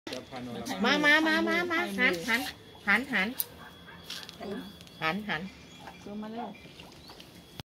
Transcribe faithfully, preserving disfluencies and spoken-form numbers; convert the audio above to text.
มามามามามาหันหันหันหันหันหันซูมมาเร็ว